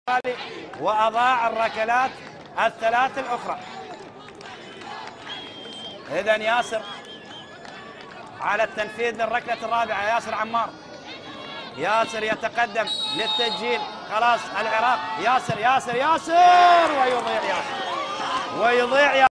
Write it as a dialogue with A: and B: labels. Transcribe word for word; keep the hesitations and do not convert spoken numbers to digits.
A: وأضاع الركلات الثلاث الأخرى. إذن ياسر على التنفيذ للركلة الرابعة. ياسر عمار، ياسر يتقدم للتسجيل، خلاص العراق. ياسر ياسر ياسر ويضيع ياسر ويضيع ياسر.